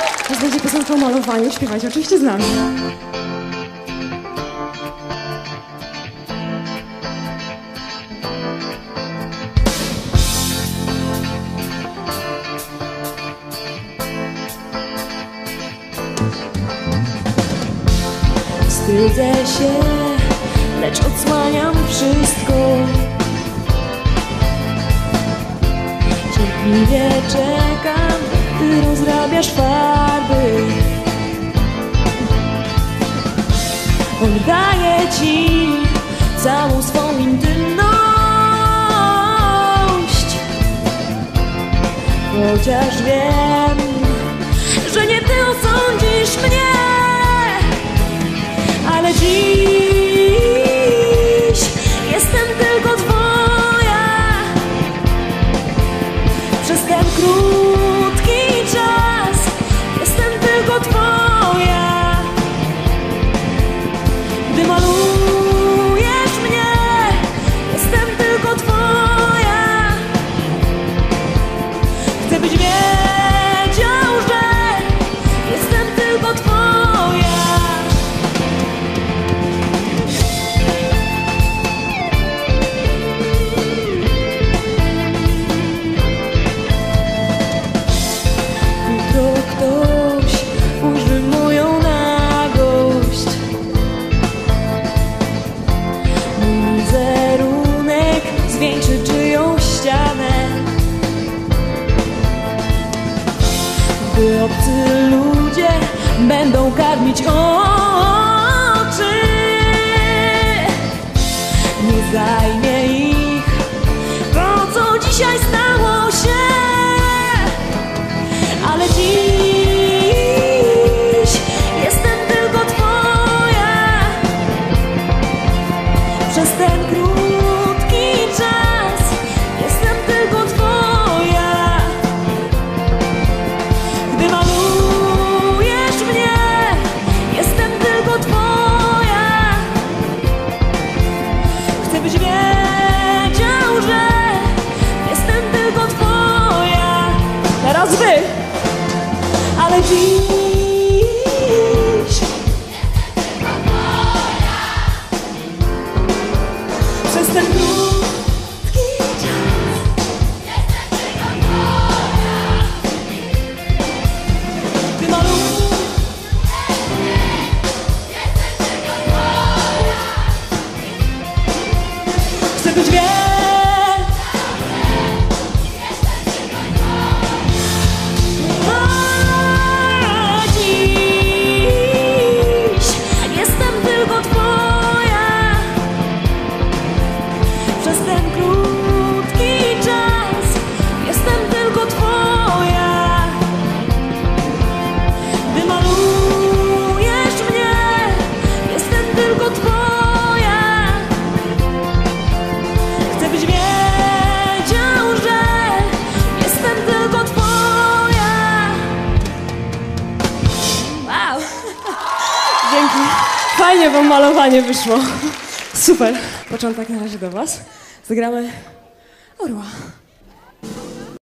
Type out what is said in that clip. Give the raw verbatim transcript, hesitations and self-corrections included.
Teraz będzie piosenka o malowaniu. Śpiewajcie oczywiście z nami. Wstydzę się, lecz odsłaniam wszystko. Cierpliwie czekam, ty rozrabiasz farby. Oddaję ci całą swą intymność, chociaż wiem, że nie ty osądzisz mnie. Ale dziś jestem tylko twoja. Przez ten krótki czas jestem tylko twoja. Gdy malujesz mnie, jestem tylko twoja. Chcę byś wiedział, że jestem tylko twoja. Zwiększy czyjąś ścianę. Gdy obcy ludzie będą karmić oczy, nie zajmie ich to, co dzisiaj stało się. Ale dziś jestem tylko twoja. Przez ten krótki czas jestem tylko twoja. Gdy malujesz mnie, jestem tylko twoja. Chcę byś wiedział, że jestem tylko twoja. Teraz wy. Ale dziś przez ten krótki czas jestem tylko twoja. Ty malujesz mnie, jestem tylko twoja. Chcę być wiedział, dzięki. Fajnie wam malowanie wyszło. Super. Początek na razie do was. Zagramy Orła.